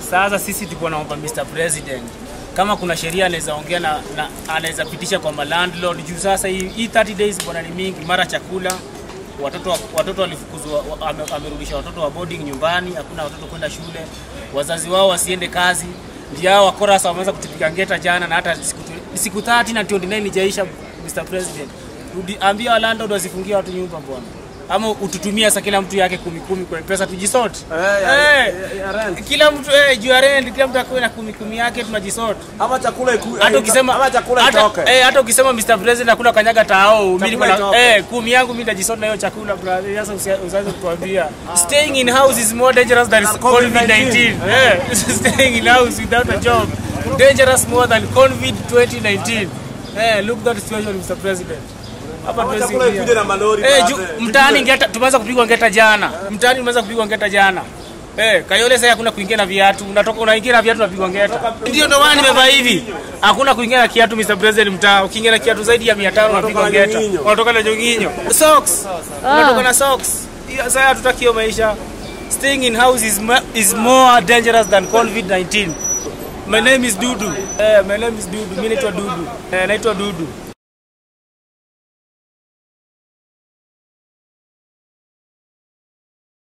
Sasa sisi tuko naomba Mr. President, kama kuna sheria anaweza ongea na anaweza pitisha kwa landlord juu sasa hii 30 days bwana ni mingi, mara chakula, watoto walifukuzwa, amerudisha watoto wa boarding nyumbani, hakuna watoto kwenda shule, wazazi wao wasiende kazi, ndio wakora sasa wameanza kutupiga ngeta jana, na hata siku 30 na 29 ijaisha. Mr. President, ambia landlord wasifungie watu nyumba bwana, ama ututumia sasa kila mtu yake 10 kwa pesa tujisort. Kila mtu juu ya rent, kila mtu akwe na 10 yake tunajisort. Ama chakula hata ukisema hata ukisema Mr. President hakuna kanyaga tao, mimi niko na 10 yangu mimi nitajisort na hiyo chakula brother. Sasa usianze kutuambia staying in house is more dangerous than COVID-19. Staying in house without a job dangerous more than COVID-19. Look that situation, Mr. President. Hapa tuwezi na malori mtaani ngeta, tumeanza kupigwa ngeta jana. Mtaani tumeanza kupigwa ngeta jana. Kayole sasa hakuna kuingia na viatu. Unatoka unaingia na viatu unapigwa ngeta. Ndio ndo maana nimevaa hivi. Hakuna kuingia na kiatu Mr. President mtaa. Ukiingia na kiatu zaidi ya 500 unapigwa ngeta. Unatoka na jonginyo. Socks. Unatoka na socks. Sasa hatutaki hiyo maisha. Staying in house is more dangerous than COVID-19. My name is Dudu. My name is Dudu. Mimi naitwa Dudu. Naitwa Dudu.